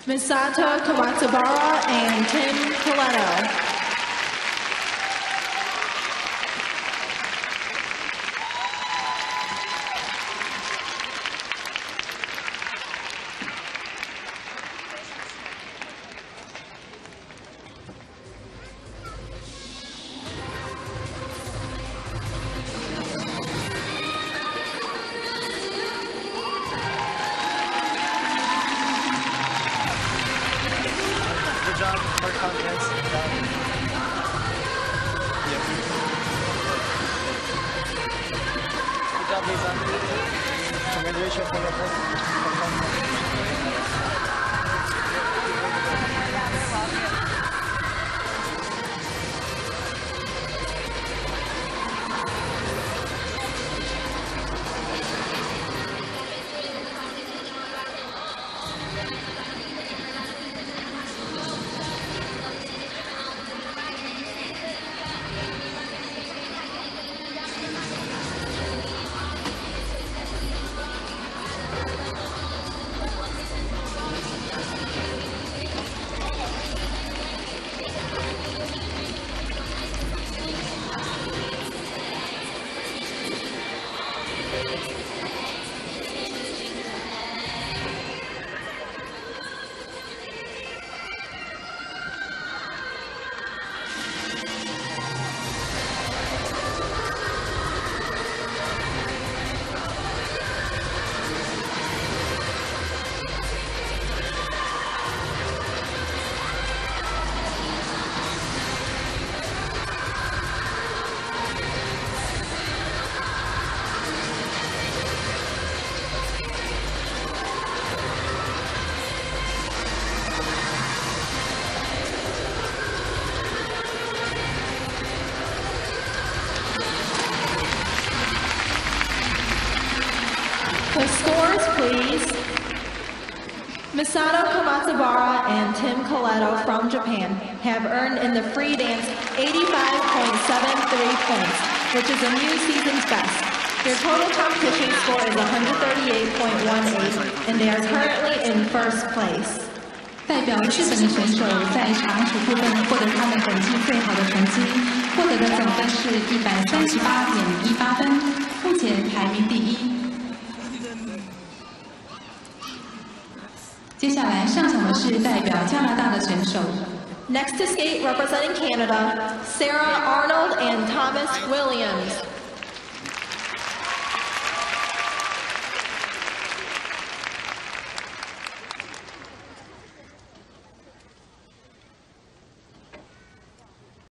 Misato Kawatsubara and Tim Coletto. Good job, more confidence. Good job. Yeah. Good job, Lisa. Congratulations for your performance. The scores, please. Misato Kawatsubara and Tim Coletto from Japan have earned in the free dance 85.73 points, which is a new season's best. Their total competition score is 138.18, and they are currently in first place. 代表日本的选手在长处部分获得他们本季最好的成绩，获得的总分是138.18分，目前排名第一。接下来上场的是代表加拿大的选手。 Next to skate representing Canada, Sarah Arnold and Thomas Williams.